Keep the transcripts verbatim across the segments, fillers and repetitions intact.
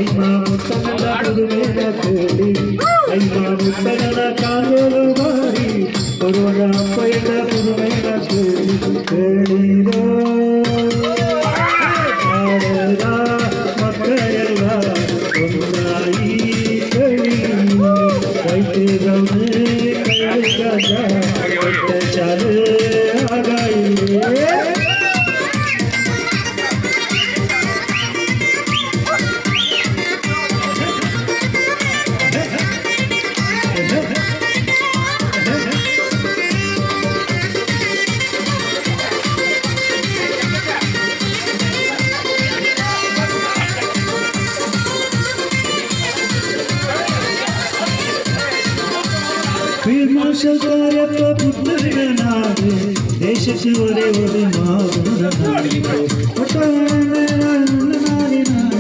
ஐமா முத்தகன புதுமேல தேடி ஐமா முத்தகன காங்கோலு மாறி ஒருவன அப்பையிட புதுமேல தேடி தேடிரோ ஆடரா மக்களெல்லாம் ஒன்றாயி தேடி வைத்திரமே கைகஜா சாலே ஆகாயிலே विमर्शकारक पुत्रनारे देश शिवरे वरे मावनारे पटाने नारी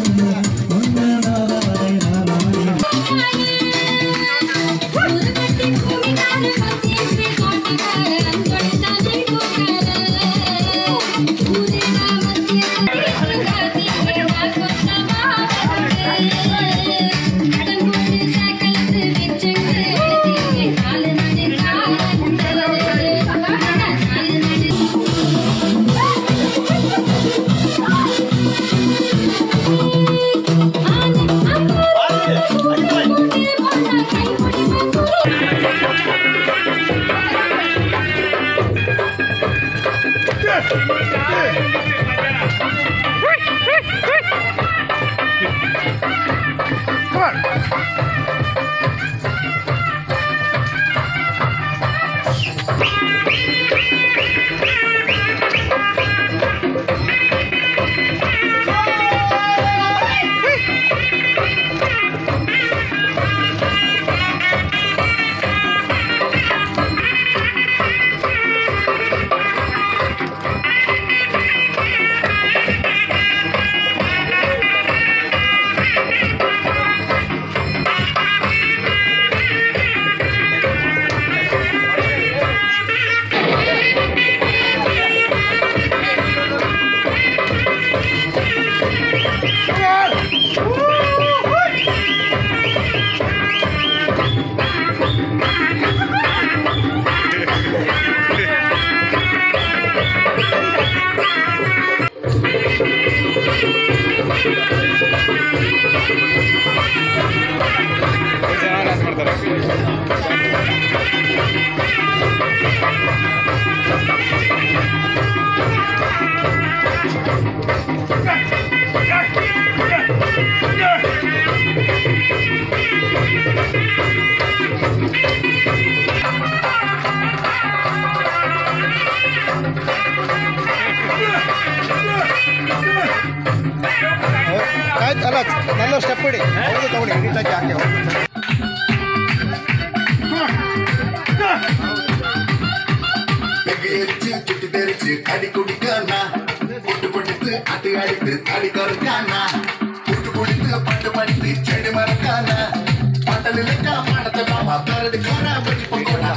ಅಲ್ಲ நல்ல ಸ್ಟೆಪ್ ಇಡಿ ಹೌದು ತಗೊಳ್ಳಿ ನೀಟಾಗಿ ಹಾಕಿ அடி குடிக்கானா புட்டு புடித்து அடி அடித்து அடி கருக்கானா புட்டு புடித்து பட்டு படித்து செடி மறக்கானா பட்டலில் மாடத்தை மாமா கரடு காரா பட்டி பொங்கோனா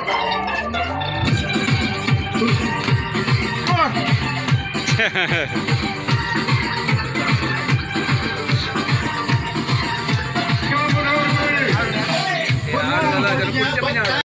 Ha ha ha.